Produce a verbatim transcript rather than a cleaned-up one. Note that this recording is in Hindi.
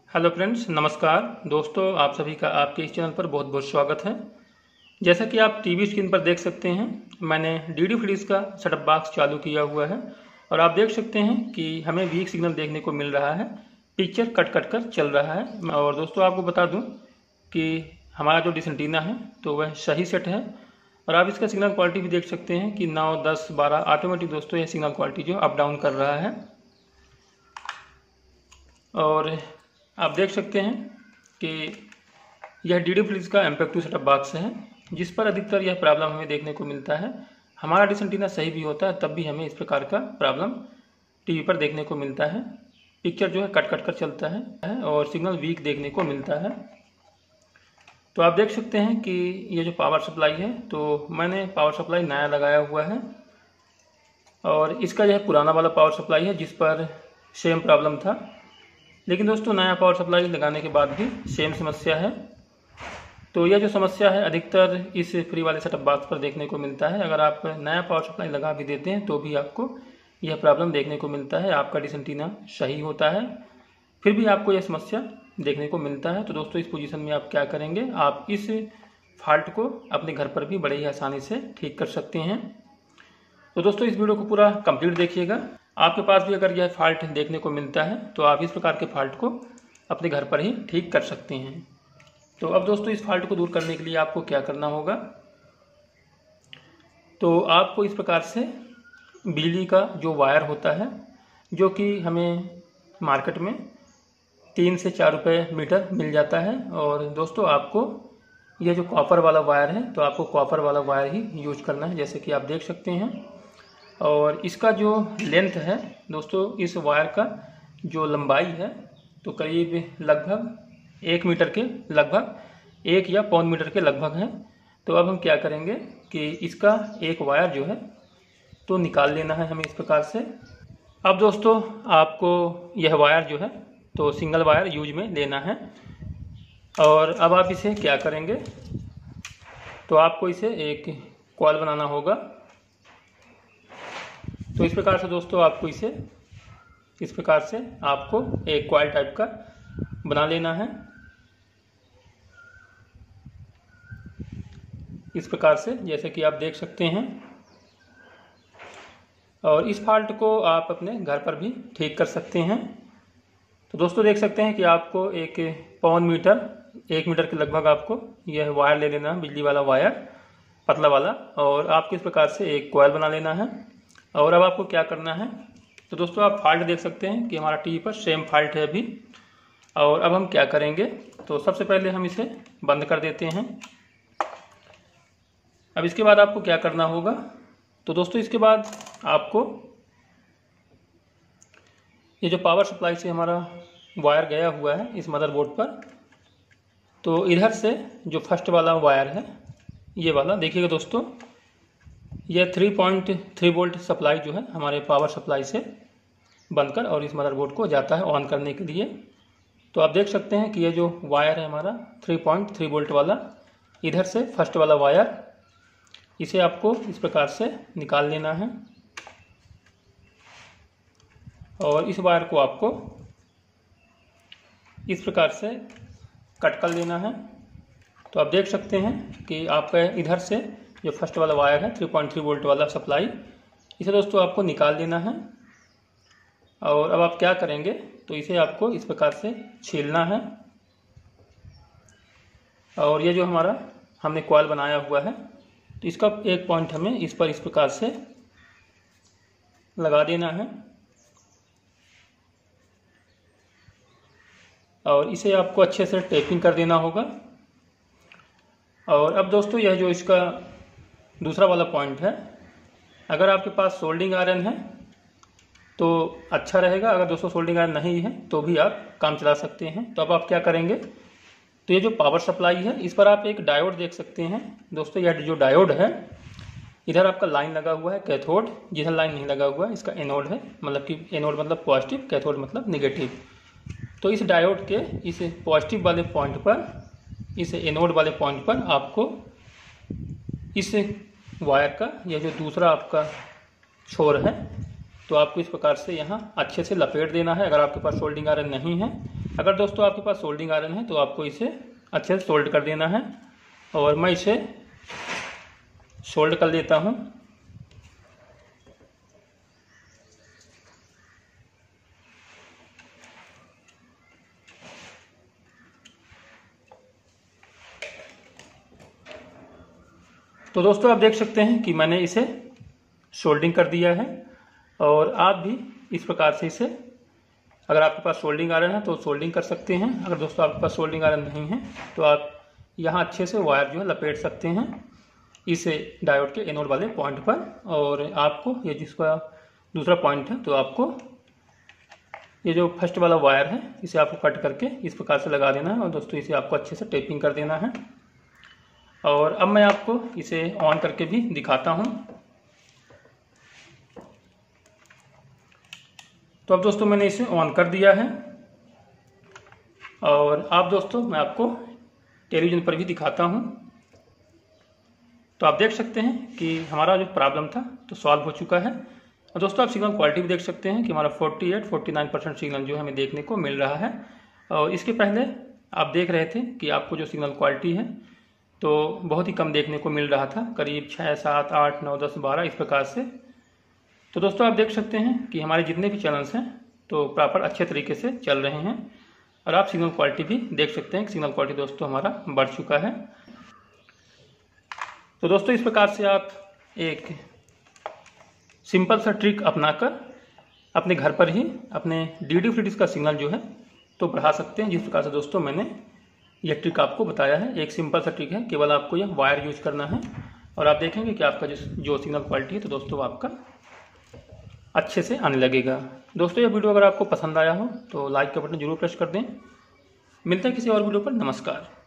हेलो फ्रेंड्स, नमस्कार दोस्तों। आप सभी का आपके इस चैनल पर बहुत बहुत स्वागत है। जैसा कि आप टीवी स्क्रीन पर देख सकते हैं, मैंने डीडी फ्रीज का सेटअप बॉक्स चालू किया हुआ है और आप देख सकते हैं कि हमें वीक सिग्नल देखने को मिल रहा है, पिक्चर कट कट कर चल रहा है। और दोस्तों आपको बता दूं कि हमारा जो डिश एंटीना है तो वह सही सेट है और आप इसका सिग्नल क्वालिटी भी देख सकते हैं कि नौ दस बारह ऑटोमेटिक दोस्तों यह सिग्नल क्वालिटी जो अप डाउन कर रहा है। और आप देख सकते हैं कि यह डीडी फ्रीज का एमपेक्ट टू सेटअप बॉक्स है, जिस पर अधिकतर यह प्रॉब्लम हमें देखने को मिलता है। हमारा डिश एंटीना सही भी होता है तब भी हमें इस प्रकार का प्रॉब्लम टीवी पर देखने को मिलता है। पिक्चर जो है कट कट कर चलता है और सिग्नल वीक देखने को मिलता है। तो आप देख सकते हैं कि ये जो पावर सप्लाई है, तो मैंने पावर सप्लाई नया लगाया हुआ है और इसका यह पुराना वाला पावर सप्लाई है जिस पर सेम प्रॉब्लम था। लेकिन दोस्तों नया पावर सप्लाई लगाने के बाद भी सेम समस्या है। तो यह जो समस्या है अधिकतर इस फ्री वाले सेटअप बॉक्स पर देखने को मिलता है। अगर आप नया पावर सप्लाई लगा भी देते हैं तो भी आपको यह प्रॉब्लम देखने को मिलता है। आपका डिश एंटीना सही होता है फिर भी आपको यह समस्या देखने को मिलता है। तो दोस्तों इस पोजीशन में आप क्या करेंगे, आप इस फॉल्ट को अपने घर पर भी बड़े ही आसानी से ठीक कर सकते हैं। तो दोस्तों इस वीडियो को पूरा कंप्लीट देखिएगा। आपके पास भी अगर यह फॉल्ट देखने को मिलता है तो आप इस प्रकार के फॉल्ट को अपने घर पर ही ठीक कर सकते हैं। तो अब दोस्तों इस फॉल्ट को दूर करने के लिए आपको क्या करना होगा, तो आपको इस प्रकार से बिजली का जो वायर होता है, जो कि हमें मार्केट में तीन से चार रुपये मीटर मिल जाता है। और दोस्तों आपको यह जो कॉपर वाला वायर है तो आपको कॉपर वाला वायर ही यूज करना है, जैसे कि आप देख सकते हैं। और इसका जो लेंथ है दोस्तों, इस वायर का जो लंबाई है तो करीब लगभग एक मीटर के लगभग एक या पौन मीटर के लगभग है। तो अब हम क्या करेंगे कि इसका एक वायर जो है तो निकाल लेना है हमें इस प्रकार से। अब दोस्तों आपको यह वायर जो है तो सिंगल वायर यूज में लेना है। और अब आप इसे क्या करेंगे, तो आपको इसे एक कॉइल बनाना होगा। तो इस प्रकार से दोस्तों आपको इसे इस प्रकार से आपको एक कॉइल टाइप का बना लेना है, इस प्रकार से जैसे कि आप देख सकते हैं। और इस फॉल्ट को आप अपने घर पर भी ठीक कर सकते हैं। तो दोस्तों देख सकते हैं कि आपको एक पौन मीटर एक मीटर के लगभग आपको यह वायर ले लेना है, बिजली वाला वायर पतला वाला। और आपको इस प्रकार से एक कॉइल बना लेना है। और अब आपको क्या करना है, तो दोस्तों आप फॉल्ट देख सकते हैं कि हमारा टीवी पर सेम फॉल्ट है अभी। और अब हम क्या करेंगे, तो सबसे पहले हम इसे बंद कर देते हैं। अब इसके बाद आपको क्या करना होगा, तो दोस्तों इसके बाद आपको ये जो पावर सप्लाई से हमारा वायर गया हुआ है इस मदरबोर्ड पर, तो इधर से जो फर्स्ट वाला वायर है ये वाला देखिएगा दोस्तों, यह three point three volt supply जो है हमारे पावर सप्लाई से बनकर और इस मदरबोर्ड को जाता है ऑन करने के लिए। तो आप देख सकते हैं कि ये जो वायर है हमारा थ्री पॉइंट थ्री वोल्ट वाला, इधर से फर्स्ट वाला वायर, इसे आपको इस प्रकार से निकाल लेना है। और इस वायर को आपको इस प्रकार से कट कर लेना है। तो आप देख सकते हैं कि आपका इधर से जो फर्स्ट वाला वायर है थ्री पॉइंट थ्री वोल्ट वाला सप्लाई, इसे दोस्तों आपको निकाल देना है। और अब आप क्या करेंगे, तो इसे आपको इस प्रकार से छीलना है। और ये जो हमारा हमने कॉइल बनाया हुआ है तो इसका एक पॉइंट हमें इस पर इस प्रकार से लगा देना है। और इसे आपको अच्छे से टेपिंग कर देना होगा। और अब दोस्तों यह जो इसका दूसरा वाला पॉइंट है, अगर आपके पास सोल्डिंग आयरन है तो अच्छा रहेगा। अगर दोस्तों सोल्डिंग आयरन नहीं है तो भी आप काम चला सकते हैं। तो अब आप क्या करेंगे, तो ये जो पावर सप्लाई है इस पर आप एक डायोड देख सकते हैं दोस्तों। यह जो डायोड है, इधर आपका लाइन लगा हुआ है कैथोड, जिधर लाइन नहीं लगा हुआ है इसका एनोड है, मतलब कि एनोड मतलब पॉजिटिव, कैथोड मतलब नेगेटिव। तो इस डायोड के इस पॉजिटिव वाले पॉइंट पर, इस एनोड वाले पॉइंट पर आपको इस वायर का यह जो दूसरा आपका छोर है तो आपको इस प्रकार से यहाँ अच्छे से लपेट देना है। अगर आपके पास सोल्डिंग आयरन नहीं है अगर दोस्तों आपके पास सोल्डिंग आयरन है तो आपको इसे अच्छे से सोल्ड कर देना है, और मैं इसे सोल्ड कर लेता हूँ। तो दोस्तों आप देख सकते हैं कि मैंने इसे सोल्डिंग कर दिया है, और आप भी इस प्रकार से इसे, अगर आपके पास सोल्डिंग आयरन है तो सोल्डिंग कर सकते हैं। अगर दोस्तों आपके पास सोल्डिंग आयरन नहीं है तो आप यहाँ अच्छे से वायर जो है लपेट सकते हैं इसे डायोड के एनोड वाले पॉइंट पर, और आपको ये जिसका दूसरा पॉइंट है तो आपको ये जो फर्स्ट वाला वायर है इसे आपको कट करके इस प्रकार से लगा देना है, और दोस्तों इसे आपको अच्छे से टेपिंग कर देना है। और अब मैं आपको इसे ऑन करके भी दिखाता हूँ। तो अब दोस्तों मैंने इसे ऑन कर दिया है, और आप दोस्तों मैं आपको टेलीविज़न पर भी दिखाता हूँ। तो आप देख सकते हैं कि हमारा जो प्रॉब्लम था तो सॉल्व हो चुका है। और दोस्तों आप सिग्नल क्वालिटी भी देख सकते हैं कि हमारा अड़तालीस उनचास परसेंट सिग्नल जो हमें देखने को मिल रहा है। और इसके पहले आप देख रहे थे कि आपको जो सिग्नल क्वालिटी है तो बहुत ही कम देखने को मिल रहा था, करीब छः सात आठ नौ दस बारह इस प्रकार से। तो दोस्तों आप देख सकते हैं कि हमारे जितने भी चैनल्स हैं तो प्रॉपर अच्छे तरीके से चल रहे हैं, और आप सिग्नल क्वालिटी भी देख सकते हैं कि सिग्नल क्वालिटी दोस्तों हमारा बढ़ चुका है। तो दोस्तों इस प्रकार से आप एक सिंपल सा ट्रिक अपनाकर अपने घर पर ही अपने डी डी फ्लिप्स का सिग्नल जो है तो बढ़ा सकते हैं, जिस प्रकार से दोस्तों मैंने यह ट्रिक आपको बताया है। एक सिंपल सा ट्रिक है, केवल आपको यह वायर यूज करना है, और आप देखेंगे कि आपका जो जो सिग्नल क्वालिटी है तो दोस्तों आपका अच्छे से आने लगेगा। दोस्तों यह वीडियो अगर आपको पसंद आया हो तो लाइक का बटन जरूर प्रेस कर दें। मिलते हैं किसी और वीडियो पर। नमस्कार।